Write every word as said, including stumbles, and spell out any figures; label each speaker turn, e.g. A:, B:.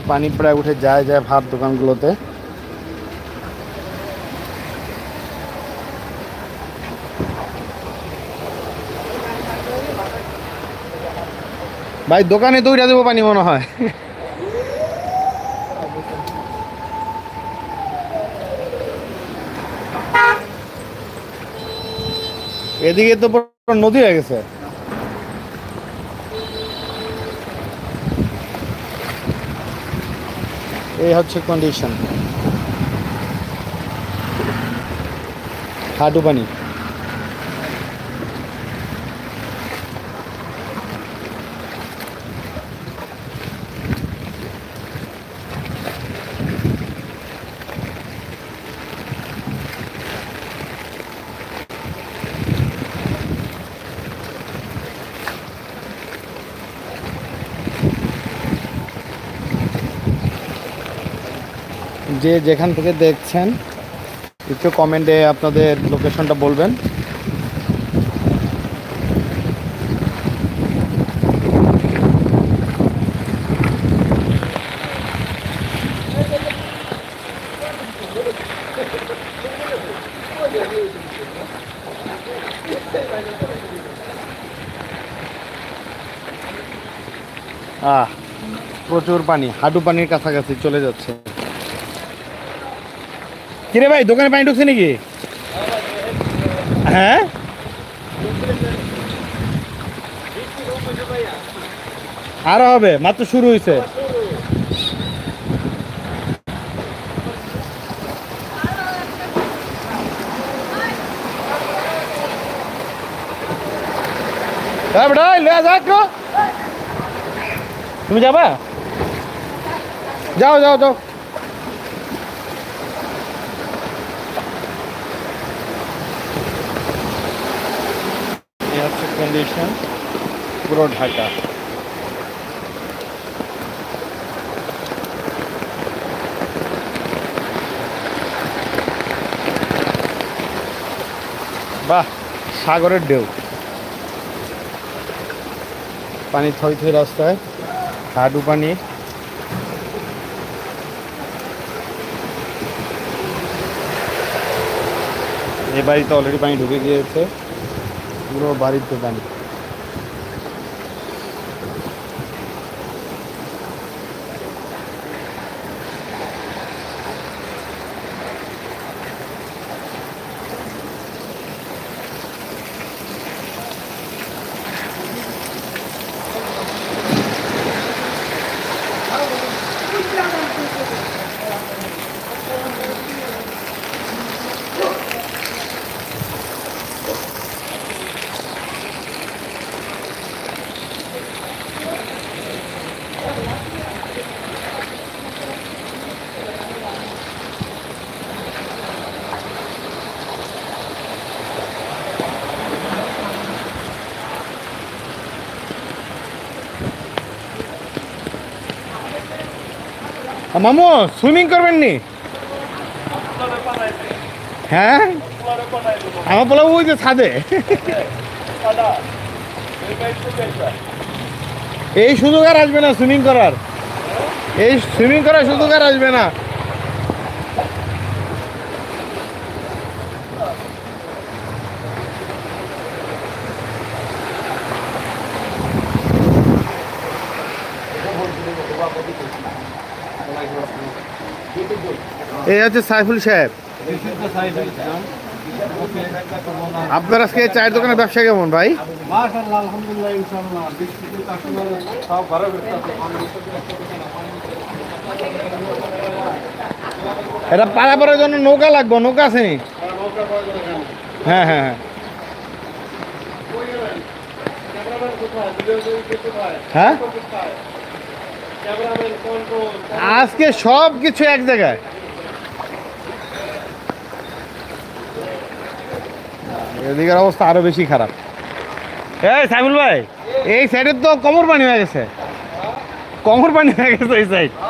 A: পানি প্রায় উঠে যায় যায় ভাত দোকানগুলোতে। ভাই দোকানে দৌড়া দেবো পানি মনে হয়। এদিকে তো পুরো নদী হয়ে গেছে। এই হচ্ছে কন্ডিশন, হাঁটু পানি। যে যেখান থেকে দেখছেন একটু কমেন্টে আপনাদের লোকেশনটা বলবেন। আহ প্রচুর পানি, হাঁটু পানির কাছাকাছি চলে যাচ্ছে। কিরে ভাই দোকানে পানি ঢুকছে নাকি? হ্যাঁ আরো হবে, মাত্র শুরু হয়েছে। তুমি যাবা? যাও যাও যাও। এই হচ্ছে কন্ডিশন পুরো ঢাকা। বাহ, সাগরের ঢেউ, পানি থই থই রাস্তায়, হাঁটু পানি। এ বাড়িতে অলরেডি পানি ঢুকে গিয়েছে, পুরো বাড়িতে পানি। মামু সুইমিং করবেন নি? হ্যাঁ আমার বলা ওই যে ছাদে। এই সুযোগ আর আসবে না সুইমিং করার, এই সুইমিং করার সুযোগ আর আসবে না। এই হচ্ছে সাইফুল সাহেব। আপনার আজকে চায়ের দোকানের ব্যবসা কেমন ভাই? এটা পারাপারের জন্য নৌকা লাগবে, নৌকা আছে নি? হ্যাঁ হ্যাঁ হ্যাঁ হ্যাঁ আজকে সব কিছু এক জায়গায়। এদিকের অবস্থা আরো বেশি খারাপ। এই সাইফুল ভাই, এই সাইডের তো কোমর পানি হয়ে গেছে, কোমর পানি হয়ে গেছে এই সাইড।